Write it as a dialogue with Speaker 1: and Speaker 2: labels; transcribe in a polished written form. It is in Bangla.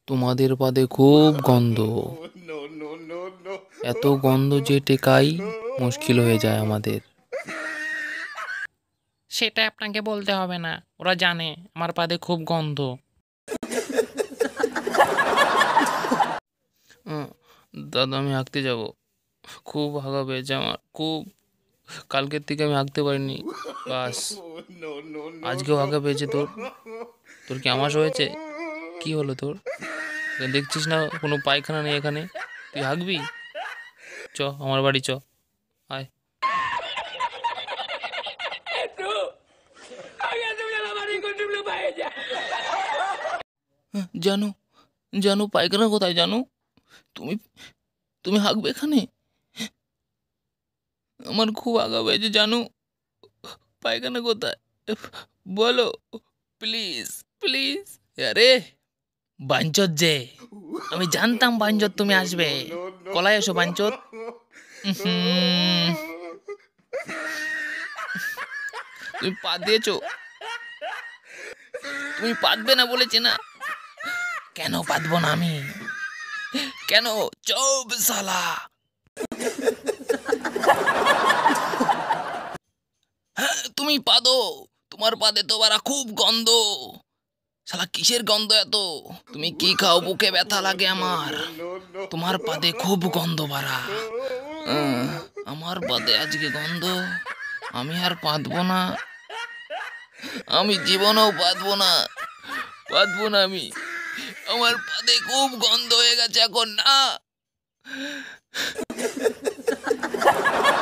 Speaker 1: তোমাদের পাদে খুব গন্ধ। এত গন্ধ যে টেকাই মুশকিল হয়ে যায় আমাদের।
Speaker 2: সেটা আপনাকে বলতে হবে না, ওরা জানে আমার পাদে খুব গন্ধ।
Speaker 1: দাদা আমি হাঁকতে যাব, খুব হাগা পেয়েছে আমার, খুব। কালকের থেকে আমি হাঁকতে পারিনি, বাস আজকেও হাগা পেয়েছে। তোর তোর কি আমাশ হয়েছে? কি হলো তোর? দেখছিস না কোনো পায়খানা নেই এখানে, তুই হাঁকবি? চ আমার বাড়ি চ, আয়। জানু, জানু পায়খানা কোথায় জানু? তুমি তুমি হাঁকবে এখানে? আমার খুব আগা পেয়েছে জানু, পায়খানা কোথায় বলো, প্লিজ প্লিজ। আরে বাঞ্চত যে, আমি জানতাম বাঞ্চত তুমি আসবে। কলাই এসো বাঞ্চত। তুমি পা দিয়েছো, তুমি পাতবে না বলেছি না? কেন পাতবো না আমি? কেন? চুপ শালা। হ্যাঁ তুমি পাদো, তোমার পাদে তো বারা খুব গন্ধ। শালা কিসের গন্ধ এত? তুমি কি খাও? বুকে ব্যথা লাগে আমার। তোমার পাদে খুব গন্ধ বাড়া। আমার পাদে আজকে গন্ধ, আমি আর পাতবো না। আমি জীবনেও পাতবো না, পাতবো না আমি। আমার পাদে খুব গন্ধ হয়ে গেছে এখন, না।